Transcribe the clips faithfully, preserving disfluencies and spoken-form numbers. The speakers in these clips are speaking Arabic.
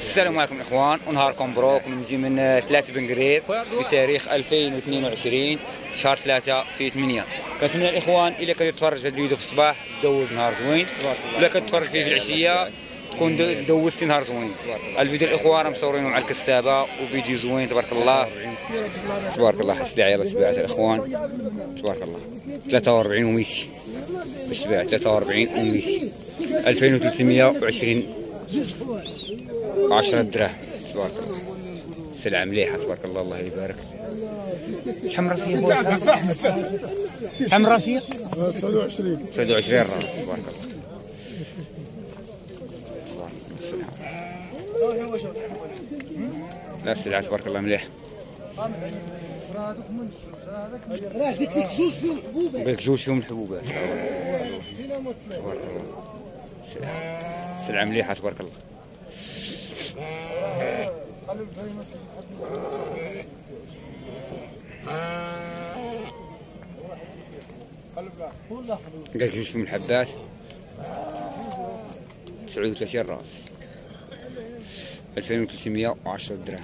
السلام عليكم الاخوان، ونهاركم مبروك. نجي من ثلاثة بن قرير بتاريخ ألفين واثنين وعشرين شهر ثلاثة في ثمانية. كنتمنى الاخوان الا كتتفرج هذا الفيديو في الصباح دوز نهار زوين، ولا كتفرج فيه في العشيه تكون دوزتي نهار زوين. الفيديو الاخوان مصورينه مع الكسابه وفيديو زوين تبارك الله تبارك الله. حس لي عيال تبعت الاخوان تبارك الله ثلاثة وأربعين وميتي بالشباع، ثلاثة وأربعين وميتي ألفين وثلاثمية وعشرين عشرة دراهم تبارك الله. سلعة مليحة تبارك الله، الله يبارك. شحال من راسية خويا؟ شحال من راسية؟ تسعة وعشرين تسعة وعشرين راس تبارك الله. لا السلعة تبارك الله مليحة. راه قلت لك جوج فيهم حبوبات، قلت لك جوج فيهم الحبوبات تبارك الله. سلعة سلعة مليحة تبارك الله. قال لك جوج فيهم الحبات تسعة وثلاثين راس ألفين وثلاثمية وعشرة دراهم.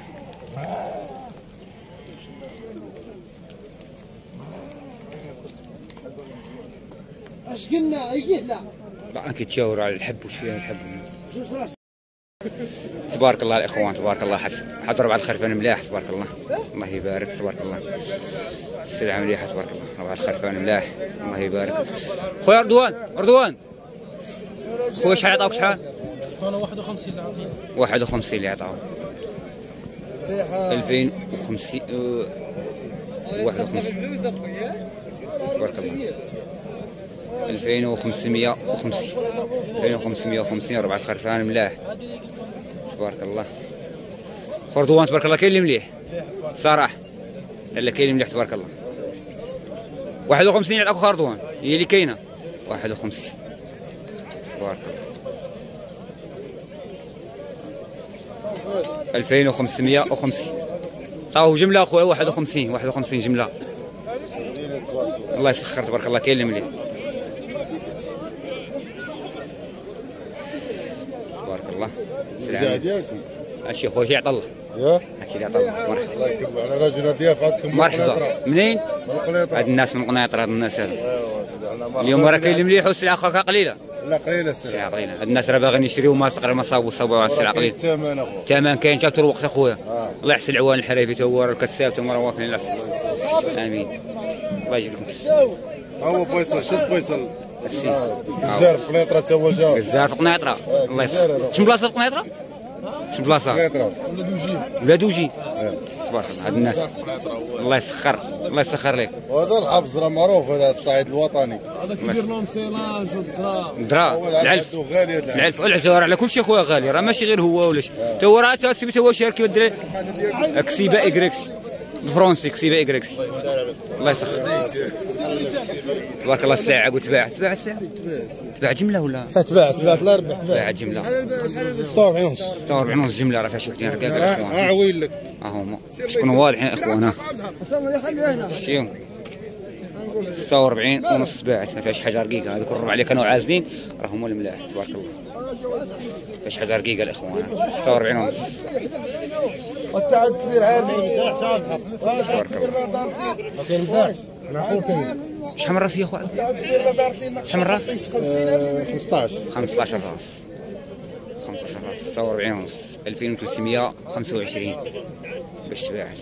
اش قلنا؟ ايه لا لا كيتشاوروا على الحب وش فيها الحب. جوج راس تبارك الله الاخوان تبارك الله. حضروا بعض الخرفان ملاح تبارك الله، الله يبارك تبارك الله. السلعة مليحة تبارك الله، بعض الخرفان ملاح الله يبارك. خويا رضوان رضوان خويا شحال عطاوك؟ شحال؟ انا واحد وخمسين اللي عطيني. واحد وخمسين اللي عطاوك. ألفين وخمسين واحد وخمسين تبارك الله. ألفين وخمسمية وخمسين ألفين وخمسمية وخمسين أربعة خرفان ملاح تبارك الله. خردوان تبارك الله كاين اللي مليح صراحة، لا كاين اللي مليح تبارك الله. واحد وخمسين يعطاك خردوان هي اللي كاينة واحد وخمسين تبارك الله. ألفين وخمسمية وخمسين عطاوه جملة أخويا واحد وخمسين واحد وخمسين جملة الله يسخر تبارك الله. كاين اللي مليح تبارك الله. سلام هادشي خويا يعطى الله، هادشي اللي عطى الله. مرحبا على راجل ضياف عندكم. مرحبا. منين؟ هاد الناس من قنيطرة، هاد الناس هادو اليوم راه كاين اللي مليح والسلعة خويا قليلة. لا قليلة السلعة، السلعة قليلة. هاد الناس راه باغيين يشريو ما تقرا ما صابوا صابوا على السلعة قليلة. الثمن اخويا الثمن كاين حتى الوقت اخويا. الله يحسن العوان الحريفي تا هو راه الكساب تا هما راه واكلين العسل. امين الله يجيب لكم. ها هو فيصل، شوف فيصل السي الزار في قنيطرة تا هو جا. الزار في قنيطرة الله يسخر. شنو بلاصة في قنيطرة؟ شنو بلاصة؟ قنيطرة ولاد وجي تبارك الله. هاد الناس الله يسخر الله يسخر لك. وهذا الحبس راه معروف، هذا الصعيد الوطني. هذا كيدير لهم سيلاج والدرا الدرا العلف غالي. العلف العلف راه على كل شيء خويا غالي، راه ماشي غير هو ولا شي. تا هو راه تسمي تا هو شاركي الدراري كسيبا اكريكس بالفرونسي كسيبا اكريكس الله يسخر تبارك الله. سلعة وتباع تباع السلعة تباع جملة ولا؟ تباع تباع الله يربح. تباع جملة ستة وأربعين ونص ستة وأربعين ونص جملة. راه فيها شي وحدين رقاق الاخوان. ها عويل لك ها هما شكون واضحين اخوانا. شتيهم ستة وأربعين ونص باعت، ما فيهاش حاجه رقيقه. هذوك الربع اللي كانوا عازلين راه هما الملاح تبارك الله. ما فيهاش حاجه رقيقه الاخوان. ستة وأربعين ونص والتعد كبير عالي تبارك الله. ما كينفعش معقول كاين. شحال من راس يا خويا؟ شحال من راس؟ خمسطاش خمسطاش راس خمسطاش راس ستة وأربعين ونص ألفين وثلاثمية وخمسة وعشرين باش تباعت.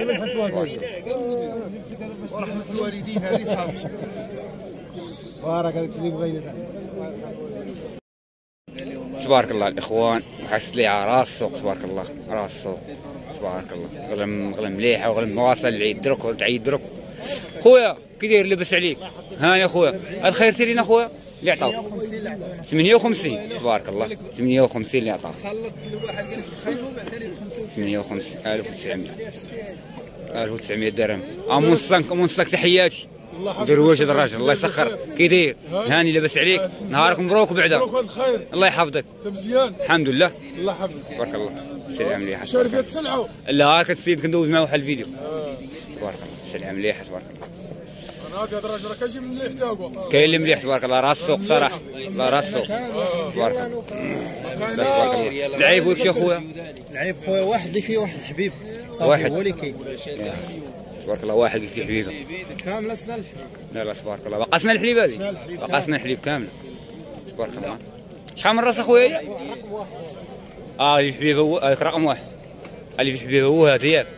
ورحمة الوالدين هذه صافي. بارك هذاك اللي بغينا تبارك الله الاخوان. حس لي على راس السوق تبارك الله، راس السوق تبارك الله. غلم غلم مليحه وغلم مواصله العيد درك وتعيد درك. خويا كي داير لبس عليك؟ ها يا خويا هاد خيرتي لينا خويا اللي عطاوك ثمانية وخمسين تبارك الله. ثمانية وخمسين اللي عطاوك. ثمانية وخمسين ألف وتسعمية ألف وتسعمية درهم. امونسانك امونسانك تحياتي درويش هذا الراجل الله يسخر. كي داير؟ هاني لاباس عليك؟ نهارك مبروك بعدا الله يحفظك. مزيان الحمد لله الله يحفظك تبارك الله. سلعة مليحة شركة سلعة. لا كتسيد كندوز معاه واحد الفيديو تبارك الله. سلعة مليحة تبارك الله. هذا الراجل كيجي من مليح تا هو. كاين اللي مليح تبارك الله، راس السوق صراحه، لا راس السوق تبارك الله. تبارك الله. العيب وش يا خويا؟ العيب خويا واحد اللي فيه واحد الحبيب واحد هو اللي كاين تبارك الله، واحد اللي فيه حبيبه كامله سنه الحبيب. لا لا تبارك الله، بقاسنا الحليب هذه، بقاسنا الحليب كامله تبارك الله. شحال من راس اخويا؟ اه اللي في حبيبه هو هذاك رقم واحد، اللي في حبيبه هو هذا ياك؟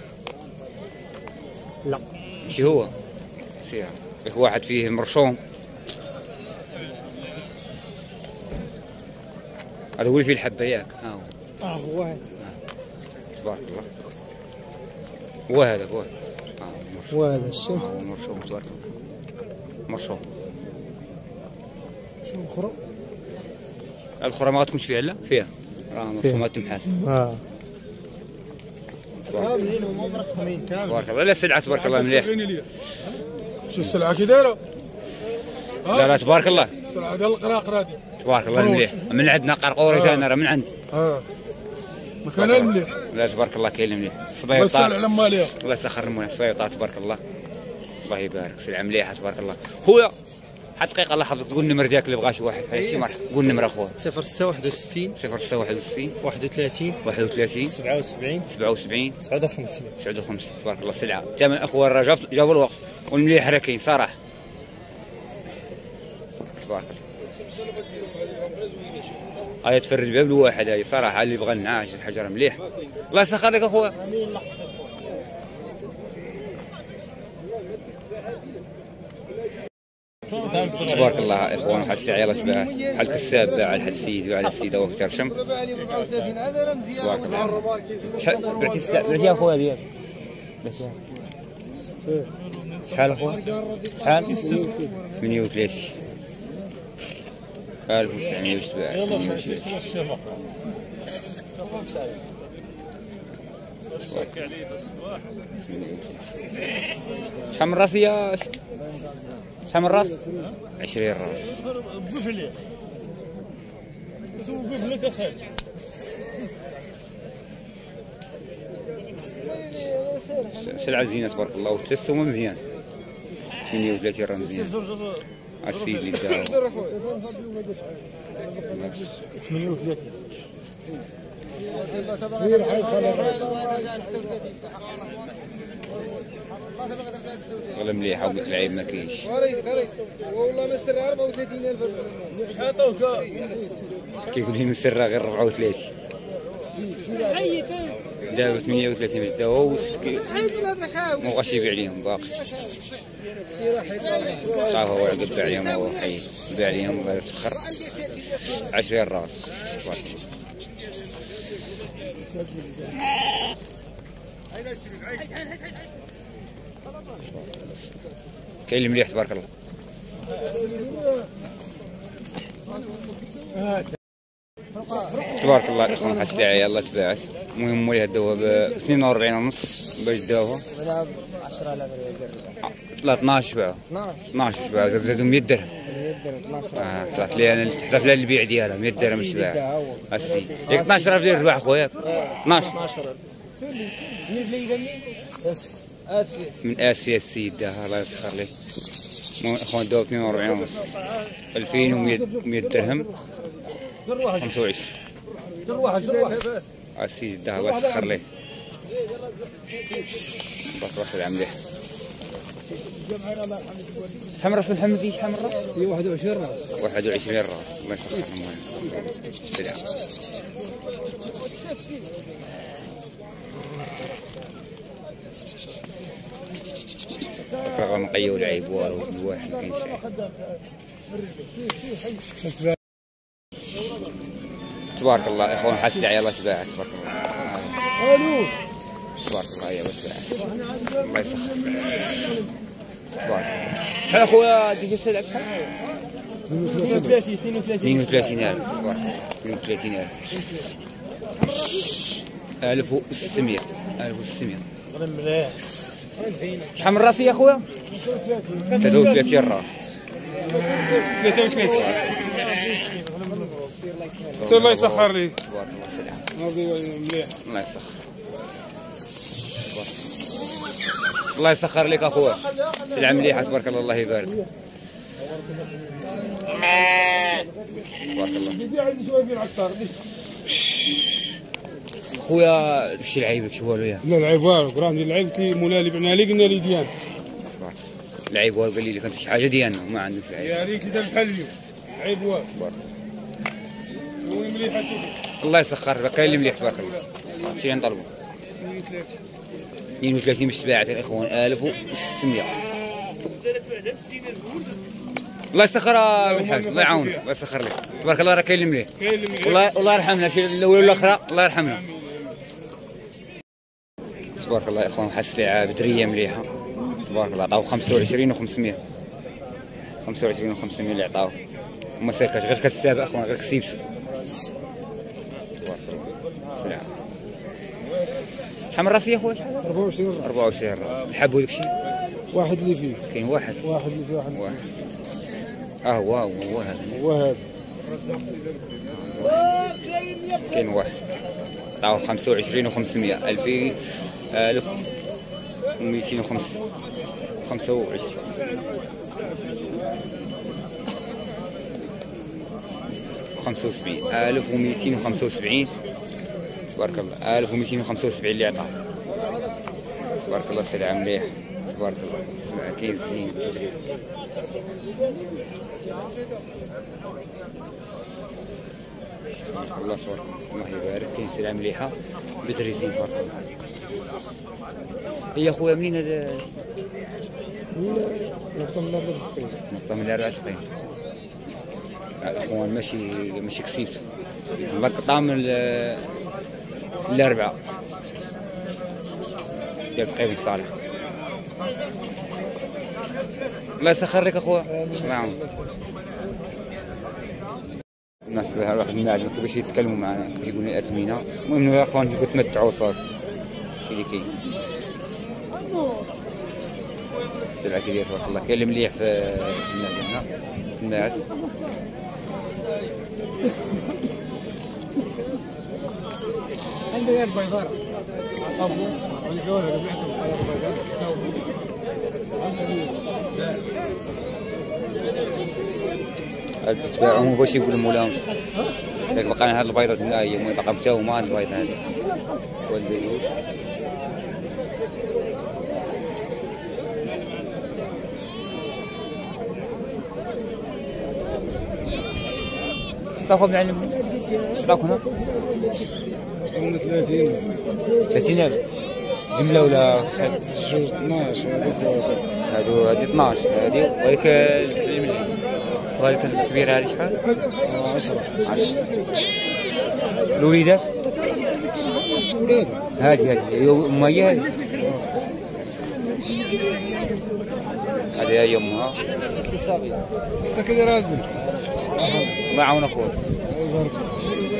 لا ماشي هو، سير هذاك واحد فيه مرشوم، هذا هو اللي فيه الحبه ياك؟ ها هو اه هو هذا تبارك الله، هو هذاك هو هو هذا الشيء هو مرشوم تبارك الله، مرشوم. شنو اخرى؟ الاخرى ما غتكونش فيها لا فيها راه مرسومات تمحات اه كاملين وما مرقمين كامل تبارك الله. لا السلعه تبارك الله مليح. شو السلعه كي دايره؟ لا لا تبارك الله السلعه ديال القراقر هذه تبارك الله مليح، من عندنا قرقوري جانا راه من عند اه مكانها مليح. لا تبارك الله كاين مليح. الله يسهل السبيطار على مالها. الله يسخر المولى السبيطار تبارك الله، الله يبارك. سلعه مليحه تبارك الله. خويا واحد الدقيقه الله يحفظك، قول النمر ديالك اللي بغا شي واحد هاي شي مرحبا، قول النمر اخويا. صفر ستة واحد وستين صفر ستة واحد وستين واحد وثلاثين واحد وثلاثين سبعة وسبعين سبعة وسبعين تسعة وخمسين تسعة وخمسين تبارك الله. سلعه ثمن اخويا راه جاب جابوا الوقت والمليح راه كاين صراحه تبارك الله. هاي تفرد الباب الواحد هاي صراحه اللي بغى النعاش الحجر مليح. الله يسخر لك اخويا. تبارك الله اخوان، واحد الساعه يلاه تباع بحال الكساب باع على السيد وعلى السيده وقت ترشم تبارك الله. شحال بعتي السلعه بعتي اخويا ديالك بعتيها شحال اخويا؟ شحال؟ ثمانية وثلاثين ألف وتسعمية باش تباع ثمانية وثلاثين. شحال من راس يا شحال من راس؟ عشرين راس. وقف لي توقف لك اخي. سلعة زينة تبارك الله وتسوم مزيان. ثمانية وثلاثين راه مزيان. السيد اللي داو ثمانية وثلاثين سير حيد خلي والله مليحة وقلت العيب ما كاينش. والله ما سر أربعة وثلاثين ألف. شحال عطاوك؟ كيقول لي مسرة غير أربعة وثلاثين. داو ثمانية وثلاثين باش داو ما بغاش يبيع ليهم باقي. صافي هو عقب باع ليهم هو حي باع ليهم وبغا يسخر عشرين راس. كاين المليح تبارك الله. تبارك الله اخوان، واحد السلعه يلاه تباعت. المهم موليها داوها ب اثنين وأربعين ونص باش داوها عشرة آلاف لا اثناش باعوا اثناش باعوا زادوا مية درهم. اه طلعت لي انا حطيت لها البيع ديالها مية درهم باش تباع السيد. ياك اثناش راه ديال الرباح خويا اثناش من اسيا السيد داها الله يسخر ليه. المهم اخوان داو اثنين وأربعين ونص ألفين ومية درهم خمسة وعشرين. جر واحد جر واحد السيد داها الله يسخر ليه. بارك الله فيك مليح. شحال من راس محمد؟ شحال من راس؟ هي واحد وعشرين راس. واحد وعشرين راس الله يسخر المهم. سلام. راه مقيو العيب والو الواحد ما كاينش عيب. تبارك الله اخوان، واحد السلعه يلاه تباعت تبارك الله. الو تبارك الله يلاه تباعت الله يسخر. تبارك الله. شحال اخويا ديك السلعه بشحال؟ اثنين وثلاثين اثنين وثلاثين ألف تبارك الله. اثنين وثلاثين ألف ألف وستمية ألف وستمية. شحال من راس يا اخويا؟ ثلاثة وثلاثين راس. ثلاثة وثلاثين. الله يسخر لي. تبارك الله. سلام. مليح. الله يسخر. الله يسخر لك اخويا، سلعه مليحه تبارك الله، الله يبارك. تبارك الله. خويا شي لعيبك شو والو يا؟ لا العيب والو، راندي لعبت لي مولا اللي بعنا لي قلنا لي ديان. لعيب والو قال لي كانت شي حاجه ديالنا وما عندوش لعيب. يا ريت لي الحل اليوم. عيب والو. تبارك الله. وين مليحه سيدي. الله يسخر لك، كاين اللي مليح تبارك الله. شي نطلبوا؟ اثنين وثلاثين بالسباعة الاخوان ألف وستمية. الله يسخر بالحاج، الله يعاونك، الله يسخر لك تبارك الله، راه كاين اللي مليح. كاين اللي مليح. والله الله يرحمنا شي الاولى والاخرى، الله يرحمنا. تبارك الله يا اخوان، واحد السلعه بدريه مليحه تبارك الله، عطاو خمسة وعشرين وخمسمية. خمسة وعشرين وخمسمية اللي عطاوه، وما سالكاش غير كتسابق اخوان، غير كسيبتو. تبارك الله السلعه. شحال من راس يا خويا؟ شحال؟ أربعة وعشرين راس. أربعة وعشرين راس. الحب وداك الشيء؟ واحد اللي فيه. كاين واحد. واحد اللي فيه واحد. واحد. اه هو هو هو هذا. هو هذا. كاين واحد. عطاوه خمسة وعشرين وخمسمية، ألفين ألف ومئتين وخمسة خمسة وعشرين. خمسة وسبعين، ألف ومئتين وخمسة وسبعين تبارك الله، ألف ومئتين وخمسة وسبعين اللي عطاه تبارك الله. سلعة مليح تبارك الله، سلعة كاين زين. تبارك الله تبارك الله، الله يبارك. كاين سلعة مليحة بدري زين تبارك الله. هي خويا منين هذا؟ نقطة من الأربعة تقريبا. نقطة من الأربعة تقريبا. الاخوان ماشي ماشي كسيبتو، الله قطع من الأربعة ديال تقريبا صالح. الله يسخر لك اخويا، الله يعاونك. الناس بها واحد المعجم كيفاش يتكلموا معنا، كيفاش يقولوا لي اثمنه. المهم يا اخوان يقول تمتعوا صافي، هادشي اللي كاين. السلعه كبيره تبارك الله، كاين اللي مليح في المعجم هنا في الماعز. عندي البيضاء ابو الجوهر اللي معكم على البيضاء. هاد تباعهم باش يقولوا مولاهم داك بقى هاد البيضات لا هي المهم باقا مشاو هما هاد البيض هادي والبيوش. صداقوا معلم، صداقوا هنا من ثلاثين ثلاثين ألف جملة ولا شحال؟ جوج اثناش هذيك هادو هادي اثناش هادي، وهاديك المليون، وهاديك الكبيرة هادي شحال؟ عشرة. عشرة. الوليدات؟ ولاد هادي هادي هي أمها، هي هادي هادي هي أمها. انت كي داير ازين؟ الله يعاون أخويا. الله يبارك.